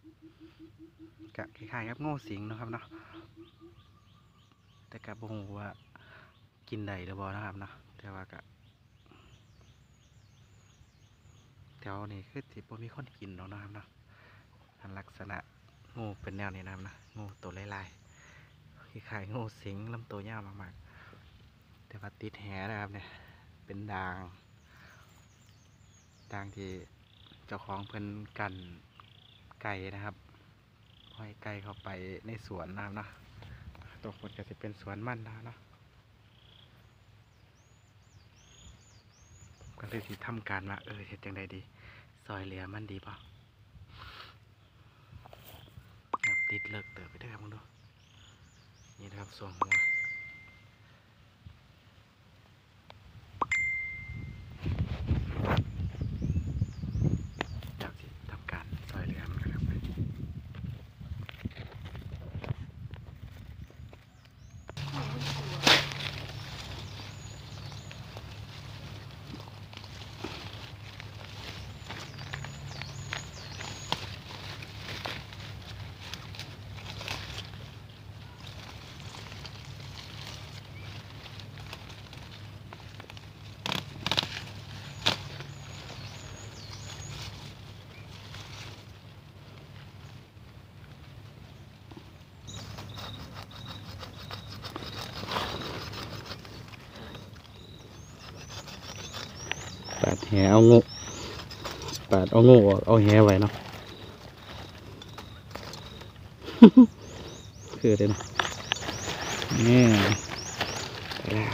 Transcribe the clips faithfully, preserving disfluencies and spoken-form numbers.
กะคล้ายๆครับโง่สิงนะครับเนาะแต่กะบ่ฮู้ว่ากินได้หรือบ่นะครับเนาะแต่ว่ากะแถวนี้คือสิบ่มีคนกินหรอกนะครับเนาะลักษณะงูเป็นแนวนี้นะครับนะงูตัวลายๆคล้ายๆงูสิงลำตัวยาวมากๆแต่ว่าติดแหนะครับเนี่ยเป็นด่างด่างที่เจ้าของเพิ่นกันไก่นะครับห้อยไก่เข้าไปในสวนนะครับนะตรงคนก็จะเป็นสวนมันนะเนาะก็เลยที่ทำการมาเออเฮ็ดจังใดดีซอยเหลือมันดีป่ะครับติดเลิกเติบไปด้วยครับมึงดูนี่นะครับส่วนหัวอยากที่ทำการซอยเหลือมันนะครับปาดแหเอางูปาดเอางูออกเอาแหไว้เนาะ คือเลยนะนี่ไปแล้ว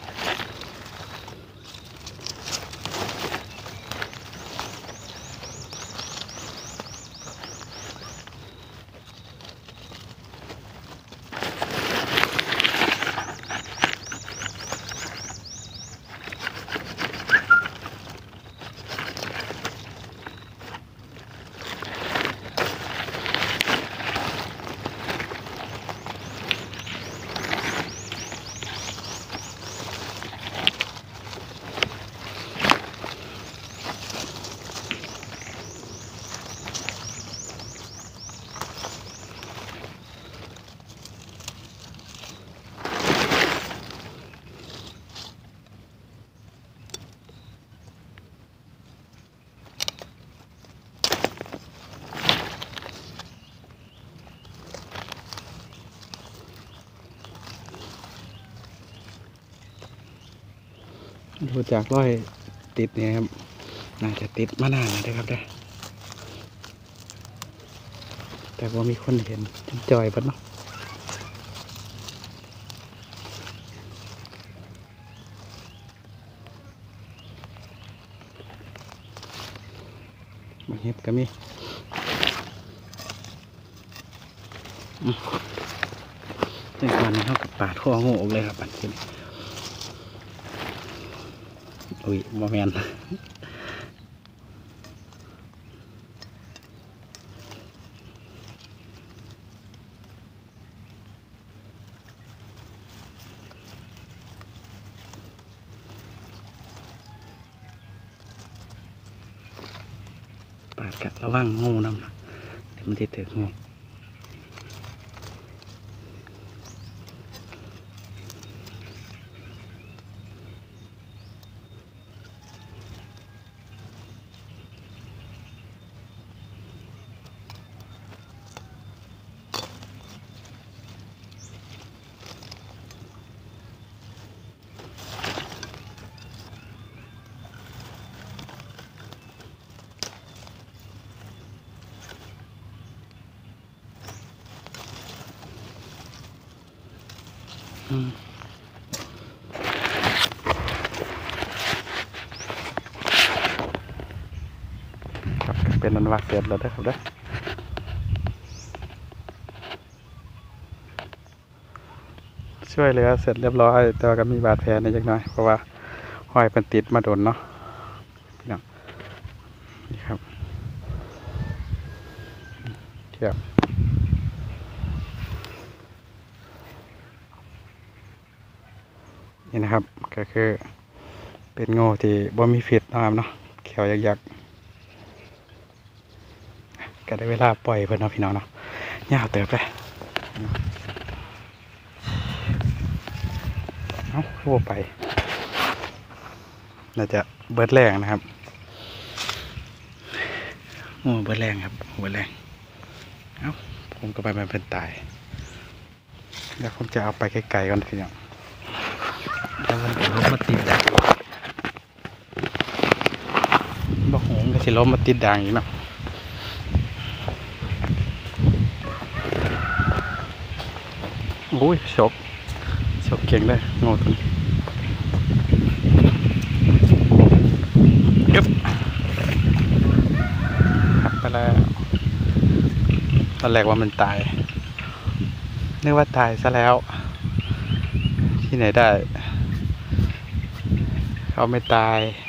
ดูจากร้อยติดเนี่ยครับน่าจะติดมานานนะครับเด้อแต่ว่ามีคนเห็นจอยปัดเนาะมาเห็ดก็มีในวันนี้เขากับปาดข้องูออกเลยครับปันทีนี้อุ้ยโมเมนปาดกัดระวังงูน้ำนะเดี๋ยวมันจะถึงงูครับเป็นนันวัดเสร็จแล้วนะครับเด้อช่วยเหลือเสร็จเรียบร้อยแต่ก็มีบาดแผลนิดหน่อยเพราะว่าห้อยเป็นติดมาโดนเนาะพี่น้องนี่ครับเทียบนี่นะครับก็คือเป็นงูที่บ่มีพิษนะครับเนาะเขียวยักษ์ก็ได้เวลาปล่อยเพื่อนเนาะพี่น้องเนาะยาวเติบไปเอ้าเข้าไปน่าจะเบิดแรงนะครับโอ้เบิดแรงครับเบิดแรงเอ้าผมก็ไปมันเป็นตายเดี๋ยวผมจะเอาไปไกลๆก่อนพี่น้องแล้วมันจะล้มมาติดด่างบ่หงก็สิล้มมาติดด่างอีกเนาะโอ้ยชกชกเก่งเลยโง่ตัวนี้ยึบหักไปแล้วตอนแรกว่ามันตายนึกว่าตายซะแล้วที่ไหนได้เขาไม่ตาย